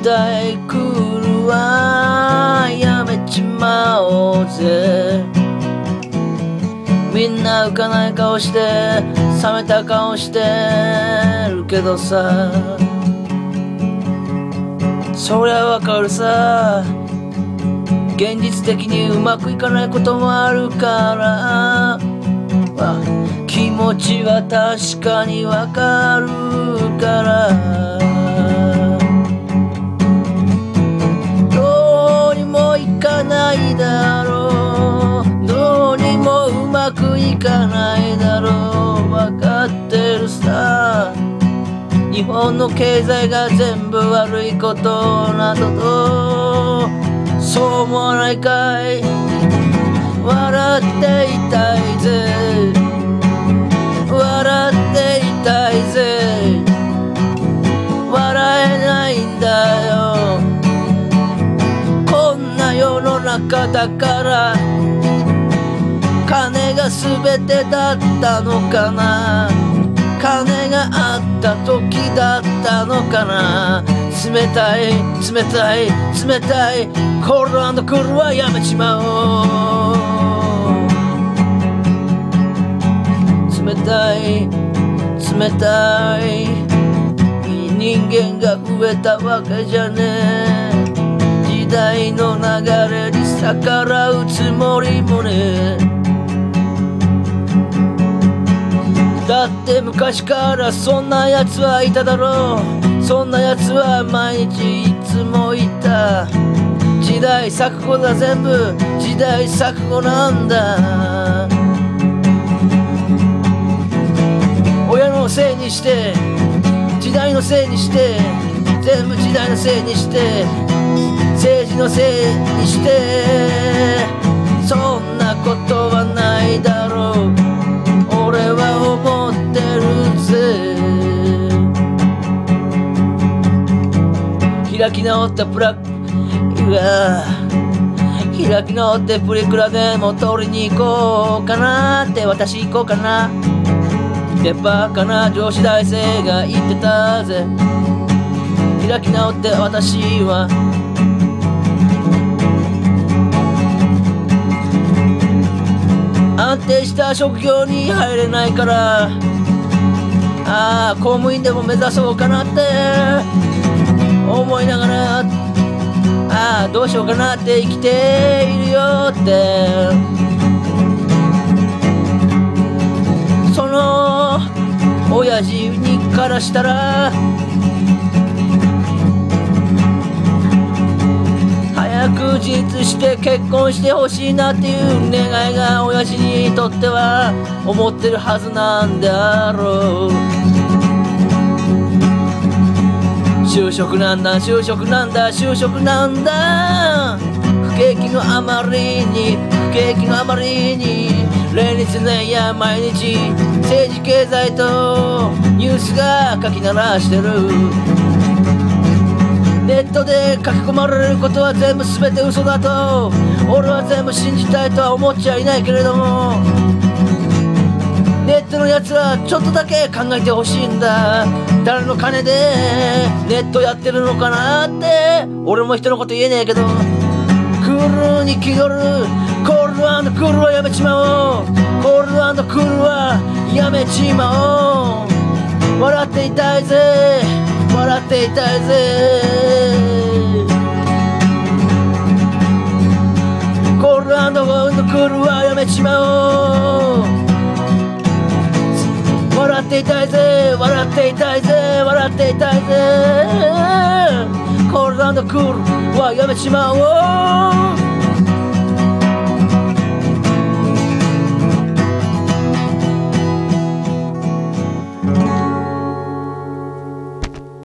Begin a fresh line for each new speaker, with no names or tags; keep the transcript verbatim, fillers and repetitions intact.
たいクールはやめちまおうぜ。みんな浮かない顔して冷めた顔してるけどさ、そりゃわかるさ。現実的にうまくいかないこともあるから、気持ちは確かにわかるから、どうにもいかないだろう、どうにもうまくいかないだろう、わかってるさ。日本の経済が全部悪いことなどとそう思わないかい。笑っていたいぜ、笑っていたいぜ、笑えないんだよ。こんな世の中だから金が全てだったのかな、金があった時だったのかな。冷たい冷たい冷たいコール&クールはやめちまおう。冷たい冷たいいい人間が増えたわけじゃねえ。時代の流れに逆らうつもりもねえ。だって昔からそんなやつはいただろう。そんなやつは毎日いつもいた。時代錯誤だ、全部時代錯誤なんだ。親のせいにして時代のせいにして全部時代のせいにして政治のせいにして、そんなことはないだろう、俺は思ってるぜ。開き直ったプラうわ開き直ってプリクラでも取りに行こうかなって、私行こうかなってバカな女子大生が言ってたぜ。開き直って私は安定した職業に入れないから、ああ公務員でも目指そうかなって思いながら、ああどうしようかなって生きているよって。その親父にからしたら早く自立して結婚してほしいなっていう願いが親父にとっては思ってるはずなんだろう。就職なんだ就職なんだ就職なんだ、不景気のあまりに不景気のあまりに連日ねや毎日政治経済とニュースが書き鳴らしてる。ネットで書き込まれることは全部全て嘘だと俺は全部信じたいとは思っちゃいないけれども、ネットのやつはちょっとだけ考えてほしいんだ。誰の金でネットやってるのかなって。俺も人のこと言えねえけど、クールに気取るコール&クールはやめちまおう。コール&クールはやめちまおう。笑っていたいぜ笑っていたいぜ。コール&クールはやめちまおう。笑っていたいぜ笑っていたいぜ笑っていたいぜ。コール&クールはやめちまおう。